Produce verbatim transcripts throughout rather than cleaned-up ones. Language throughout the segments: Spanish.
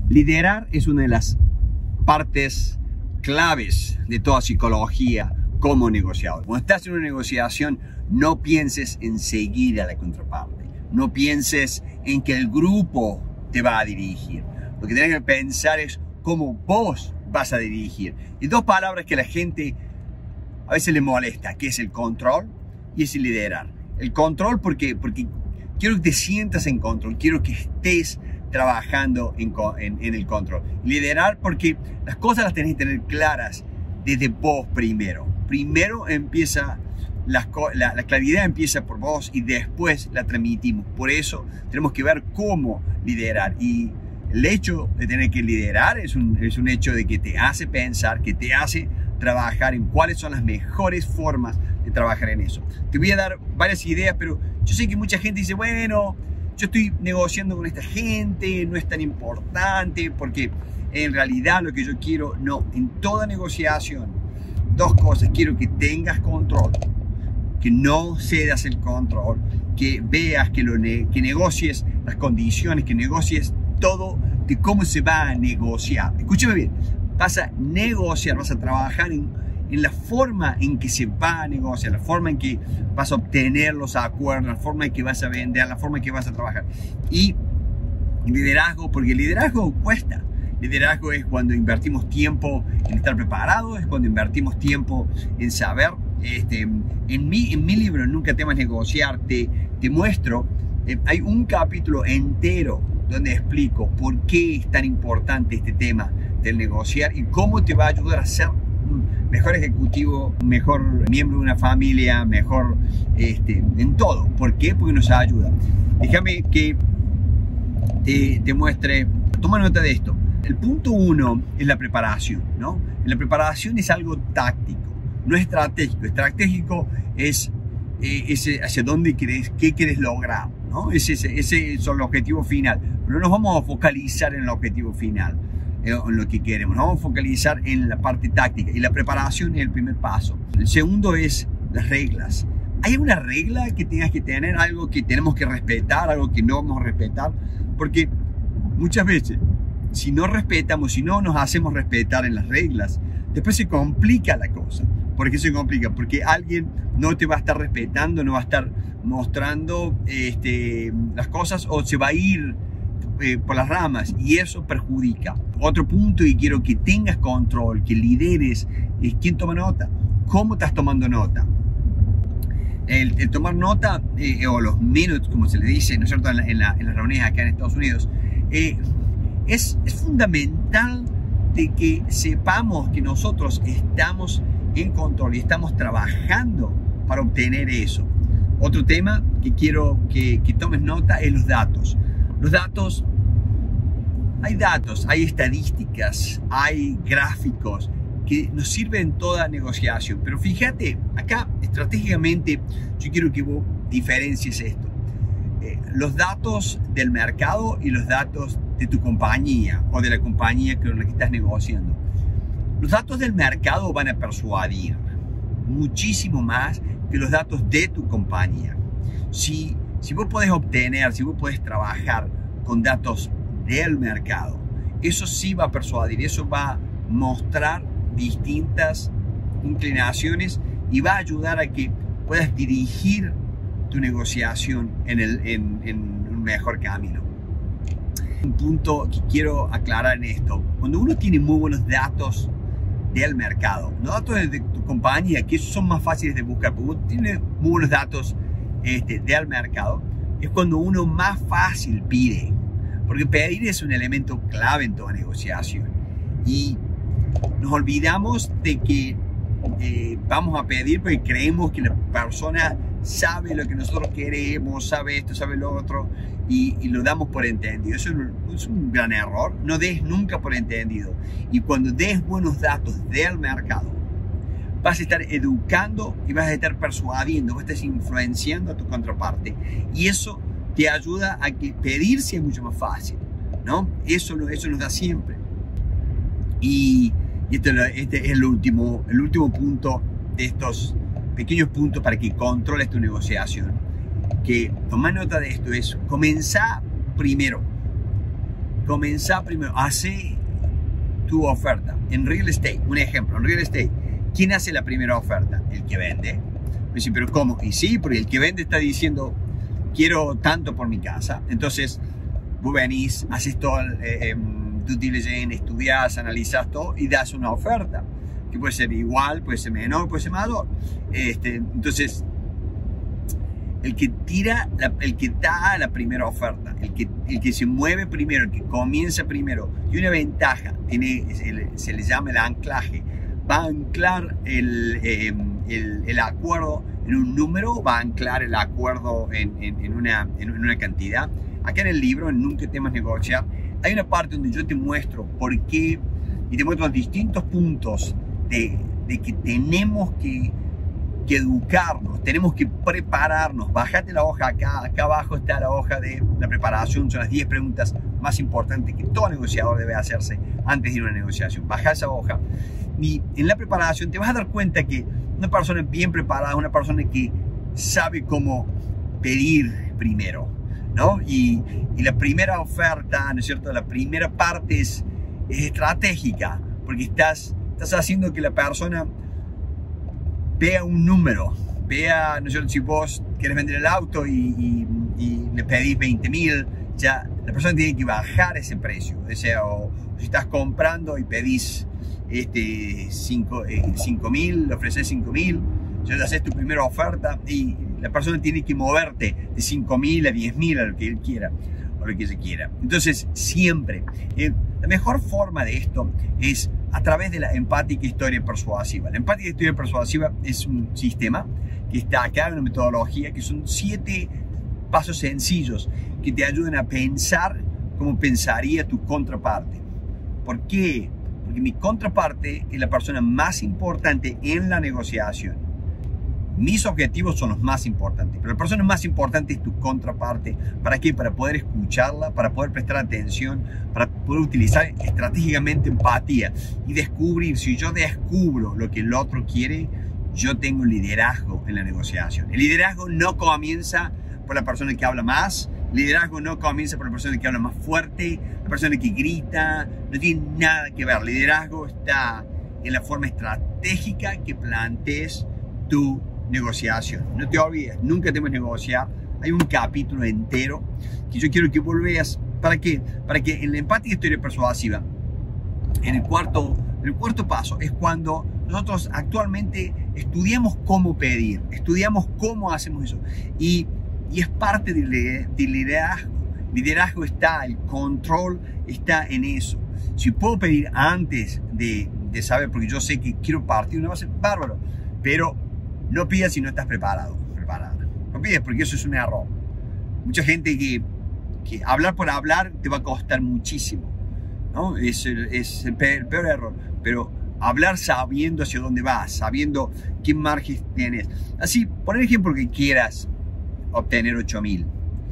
Liderar es una de las partes claves de toda psicología como negociador. Cuando estás en una negociación, no pienses en seguir a la contraparte. No pienses en que el grupo te va a dirigir. Lo que tienes que pensar es cómo vos vas a dirigir. Y dos palabras que a la gente a veces le molesta, que es el control y es el liderar. El control porque, porque quiero que te sientas en control, quiero que estés trabajando en, en, en el control. Liderar porque las cosas las tenés que tener claras desde vos primero. Primero empieza, la, la, la claridad empieza por vos y después la transmitimos. Por eso tenemos que ver cómo liderar. Y el hecho de tener que liderar es un, es un hecho de que te hace pensar, que te hace trabajar en cuáles son las mejores formas de trabajar en eso. Te voy a dar varias ideas, pero yo sé que mucha gente dice, bueno, yo estoy negociando con esta gente, no es tan importante, porque en realidad lo que yo quiero, no, en toda negociación, dos cosas, quiero que tengas control, que no cedas el control, que veas, que, lo ne que negocies las condiciones, que negocies todo de cómo se va a negociar. Escúchame bien, vas a negociar, vas a trabajar en, en la forma en que se va a negociar, la forma en que vas a obtener los acuerdos, la forma en que vas a vender, la forma en que vas a trabajar. Y liderazgo, porque el liderazgo cuesta. Liderazgo es cuando invertimos tiempo en estar preparados, es cuando invertimos tiempo en saber. Este, en, mi, en mi libro, Nunca temas negociar, te, te muestro, eh, hay un capítulo entero donde explico por qué es tan importante este tema del negociar y cómo te va a ayudar a ser un mejor ejecutivo, mejor miembro de una familia, mejor este, en todo. ¿Por qué? Porque nos ayuda. Déjame que te, te muestre, toma nota de esto. El punto uno es la preparación, ¿no? La preparación es algo táctico, no es estratégico. Estratégico es eh, ese, hacia dónde querés, qué querés lograr, ¿no? Ese, ese, ese es el objetivo final. Pero no nos vamos a focalizar en el objetivo final, eh, en lo que queremos. Nos vamos a focalizar en la parte táctica. Y la preparación es el primer paso. El segundo es las reglas. ¿Hay una regla que tengas que tener? Algo que tenemos que respetar, algo que no vamos a respetar. Porque muchas veces, si no respetamos, si no nos hacemos respetar en las reglas, después se complica la cosa. ¿Por qué se complica? Porque alguien no te va a estar respetando, no va a estar mostrando este, las cosas o se va a ir eh, por las ramas y eso perjudica. Otro punto, y quiero que tengas control, que lideres, es quién toma nota, cómo estás tomando nota. El, el tomar nota, eh, o los minutes, como se le dice, ¿no es cierto?, en, la, en, la, en las reuniones acá en Estados Unidos, eh, es, es fundamental de que sepamos que nosotros estamos en control y estamos trabajando para obtener eso. Otro tema que quiero que, que tomes nota es los datos. Los datos, hay datos, hay estadísticas, hay gráficos que nos sirven en toda negociación. Pero fíjate, acá estratégicamente yo quiero que vos diferencies esto. Eh, los datos del mercado y los datos de tu compañía o de la compañía con la que estás negociando. Los datos del mercado van a persuadir muchísimo más que los datos de tu compañía. Si, si vos podés obtener, si vos podés trabajar con datos del mercado, eso sí va a persuadir, eso va a mostrar distintas inclinaciones y va a ayudar a que puedas dirigir tu negociación en, el, en, en un mejor camino. Un punto que quiero aclarar en esto: cuando uno tiene muy buenos datos del mercado, no datos de tu compañía, que esos son más fáciles de buscar, porque uno tiene muy buenos datos este, del mercado, es cuando uno más fácil pide, porque pedir es un elemento clave en toda negociación y nos olvidamos de que eh, vamos a pedir porque creemos que la persona sabe lo que nosotros queremos, sabe esto, sabe lo otro, y, y lo damos por entendido. Eso es un, es un gran error. No des nunca por entendido. Y cuando des buenos datos del mercado, vas a estar educando y vas a estar persuadiendo, vas a estar influenciando a tu contraparte. Y eso te ayuda a que pedir sea mucho más fácil, ¿no? Eso, eso nos da siempre. Y, y este, este es el último, el último punto de estos pequeños puntos para que controles tu negociación. Que toma nota de esto: es comenzar primero. comenzá primero, hace tu oferta. En real estate, un ejemplo, en real estate, ¿quién hace la primera oferta? El que vende. Me dice, ¿pero cómo? Y sí, porque el que vende está diciendo, quiero tanto por mi casa. Entonces, vos venís, haces todo el eh, due diligence, estudiás, analizás todo y das una oferta. Que puede ser igual, puede ser menor, puede ser mayor. Este, entonces, el que tira, la, el que da la primera oferta, el que, el que se mueve primero, el que comienza primero, y una ventaja, tiene, el, se le llama el anclaje, va a anclar el, eh, el, el acuerdo en un número, va a anclar el acuerdo en, en, en, una, en una cantidad. Acá en el libro, en Nunca temas negociar, hay una parte donde yo te muestro por qué, y te muestro los distintos puntos de, de que tenemos que que educarnos, tenemos que prepararnos. Bájate la hoja acá, acá abajo está la hoja de la preparación, son las diez preguntas más importantes que todo negociador debe hacerse antes de ir a una negociación. Baja esa hoja y en la preparación te vas a dar cuenta que una persona bien preparada es una persona que sabe cómo pedir primero, ¿no? Y, y la primera oferta, ¿no es cierto? La primera parte es, es estratégica, porque estás, estás haciendo que la persona vea un número, vea, no sé, si vos querés vender el auto y, y, y le pedís veinte mil, ya la persona tiene que bajar ese precio. O sea, o si estás comprando y pedís este, cinco mil, le ofreces cinco mil, ya le haces tu primera oferta y la persona tiene que moverte de cinco mil a diez mil a lo que él quiera, o lo que se quiera. Entonces, siempre, eh, la mejor forma de esto es a través de la empática historia persuasiva. La empática historia persuasiva es un sistema que está acá en una metodología que son siete pasos sencillos que te ayudan a pensar como pensaría tu contraparte. ¿Por qué? Porque mi contraparte es la persona más importante en la negociación. Mis objetivos son los más importantes, pero la persona más importante es tu contraparte. ¿Para qué? Para poder escucharla, para poder prestar atención, para poder utilizar estratégicamente empatía y descubrir. Si yo descubro lo que el otro quiere, yo tengo liderazgo en la negociación. El liderazgo no comienza por la persona que habla más, el liderazgo no comienza por la persona que habla más fuerte, la persona que grita, no tiene nada que ver. El liderazgo está en la forma estratégica que plantees tu negociación. No te olvides, nunca temas negociar. Hay un capítulo entero que yo quiero que volveas. ¿Para qué? Para que en la empática historia persuasiva, en el cuarto, el cuarto paso, es cuando nosotros actualmente estudiamos cómo pedir, estudiamos cómo hacemos eso. Y, y es parte del, del liderazgo. Liderazgo está, el control está en eso. Si puedo pedir antes de, de saber, porque yo sé que quiero partir una base, bárbaro, pero no pidas si no estás preparado, preparada. No pides porque eso es un error. Mucha gente que, que hablar por hablar te va a costar muchísimo, ¿no? Es el, es el peor, el peor error. Pero hablar sabiendo hacia dónde vas, sabiendo qué margen tienes. Así, por ejemplo, que quieras obtener ocho mil.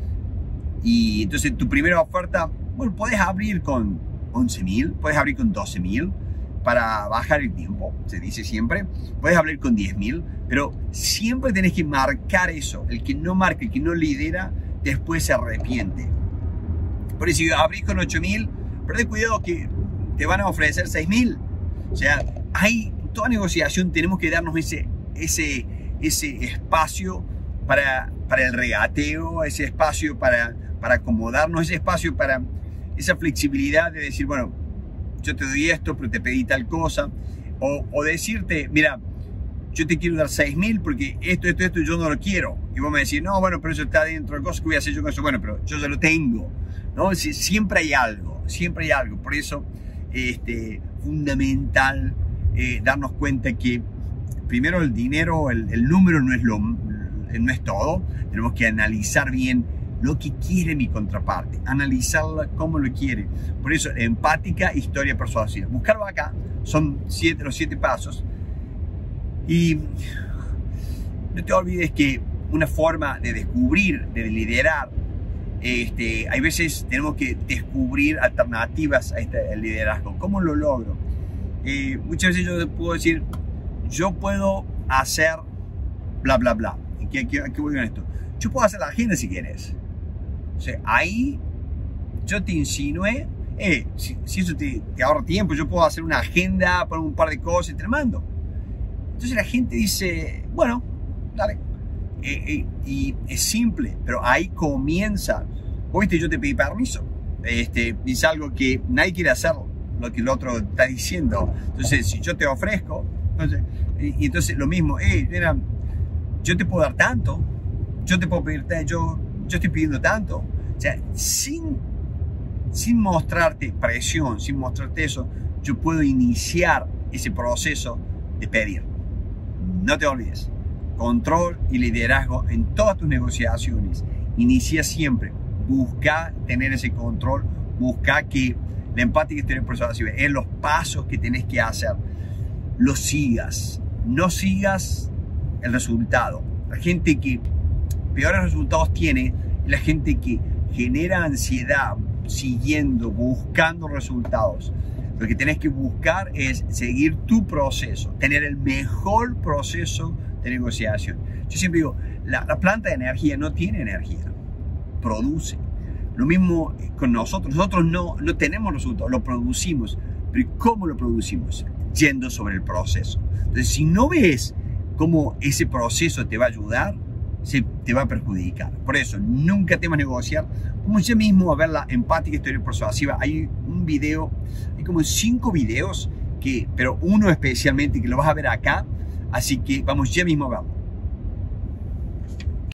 Y entonces tu primera oferta, bueno, puedes abrir con once mil, puedes abrir con doce mil. Para bajar el tiempo, se dice siempre. Puedes hablar con diez mil, pero siempre tenés que marcar eso. El que no marca, el que no lidera, después se arrepiente. Por eso, si abrís con ocho mil, pero ten cuidado que te van a ofrecer seis mil. O sea, hay toda negociación, tenemos que darnos ese, ese, ese espacio para, para el regateo, ese espacio para, para acomodarnos, ese espacio para esa flexibilidad de decir, bueno, yo te doy esto, pero te pedí tal cosa. O, o decirte, mira, yo te quiero dar seis mil porque esto, esto, esto, yo no lo quiero. Y vos me decís, no, bueno, pero eso está dentro de cosas que voy a hacer yo con eso. Bueno, pero yo ya lo tengo, ¿no? Si, siempre hay algo, siempre hay algo. Por eso, este, fundamental eh, darnos cuenta que primero el dinero, el, el número no es, lo, no es todo. Tenemos que analizar bien lo que quiere mi contraparte, analizarla como lo quiere. Por eso, empática, historia persuasiva. Buscarlo acá, son siete, los siete pasos. Y no te olvides que una forma de descubrir, de liderar, este, hay veces tenemos que descubrir alternativas a este liderazgo. ¿Cómo lo logro? Eh, muchas veces yo puedo decir, yo puedo hacer bla, bla, bla. ¿A qué, qué, qué voy con esto? Yo puedo hacer la agenda si quieres. O sea, ahí yo te insinué Eh, si, si eso te, te ahorra tiempo, yo puedo hacer una agenda, poner un par de cosas y te la mando. Entonces la gente dice, bueno, dale. Eh, eh, y es simple, pero ahí comienza. Oíste, yo te pedí permiso. Este, es algo que nadie quiere hacerlo, lo que el otro está diciendo. Entonces, si yo te ofrezco, entonces, y, y entonces lo mismo, hey, mira, yo te puedo dar tanto, yo te puedo pedir, yo, yo estoy pidiendo tanto. O sea, sin, sin mostrarte presión, sin mostrarte eso, yo puedo iniciar ese proceso de pedir. No te olvides, control y liderazgo en todas tus negociaciones. Inicia siempre, busca tener ese control, busca que la empática exterior persuasiva es los pasos que tenés que hacer, los sigas, no sigas el resultado. La gente que peores resultados tiene es la gente que genera ansiedad siguiendo, buscando resultados. Lo que tenés que buscar es seguir tu proceso, tener el mejor proceso de negociación. Yo siempre digo, la, la planta de energía no tiene energía, produce. Lo mismo con nosotros, nosotros no, no tenemos resultados, lo producimos. Pero ¿cómo lo producimos? Yendo sobre el proceso. Entonces, si no ves cómo ese proceso te va a ayudar, se te va a perjudicar. Por eso, nunca temas negociar. Vamos ya mismo a ver la empática exterior persuasiva. Hay un video, hay como cinco videos, que, pero uno especialmente que lo vas a ver acá. Así que vamos ya mismo a verlo.